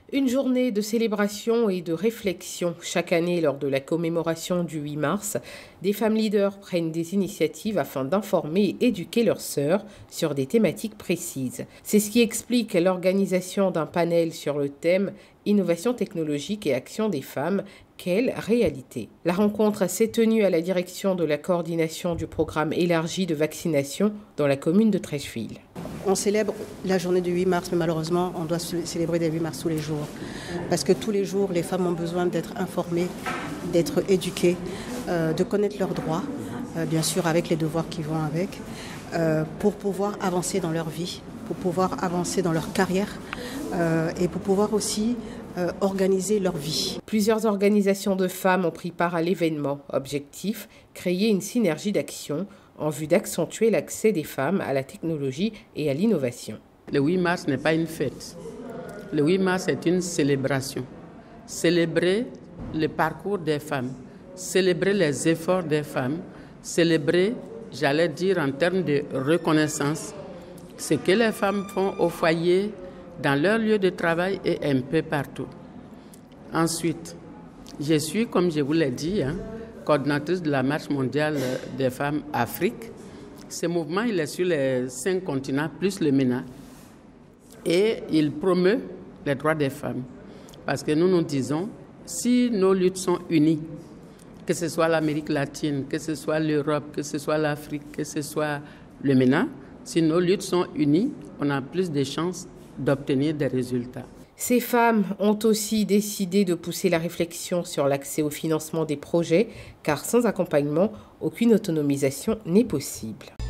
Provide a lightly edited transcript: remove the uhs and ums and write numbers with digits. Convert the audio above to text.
Une journée de célébration et de réflexion. Chaque année, lors de la commémoration du 8 mars, des femmes leaders prennent des initiatives afin d'informer et éduquer leurs sœurs sur des thématiques précises. C'est ce qui explique l'organisation d'un panel sur le thème « Innovation technologique et action des femmes, quelle réalité ?» La rencontre s'est tenue à la direction de la coordination du programme élargi de vaccination dans la commune de Treichville. On célèbre la journée du 8 mars, mais malheureusement, on doit célébrer les 8 mars tous les jours. Parce que tous les jours, les femmes ont besoin d'être informées, d'être éduquées, de connaître leurs droits, bien sûr avec les devoirs qui vont avec, pour pouvoir avancer dans leur vie, pour pouvoir avancer dans leur carrière et pour pouvoir aussi organiser leur vie. Plusieurs organisations de femmes ont pris part à l'événement. Objectif, créer une synergie d'action en vue d'accentuer l'accès des femmes à la technologie et à l'innovation. Le 8 mars n'est pas une fête. Le 8 mars est une célébration. Célébrer le parcours des femmes, célébrer les efforts des femmes, célébrer, j'allais dire en termes de reconnaissance, ce que les femmes font au foyer, dans leur lieu de travail et un peu partout. Ensuite, je suis, comme je vous l'ai dit, coordinatrice de la Marche mondiale des femmes Afrique. Ce mouvement, il est sur les 5 continents, plus le MENA. Et il promeut les droits des femmes. Parce que nous nous disons, si nos luttes sont unies, que ce soit l'Amérique latine, que ce soit l'Europe, que ce soit l'Afrique, que ce soit le MENA, si nos luttes sont unies, on a plus de chances d'obtenir des résultats. Ces femmes ont aussi décidé de pousser la réflexion sur l'accès au financement des projets, car sans accompagnement, aucune autonomisation n'est possible.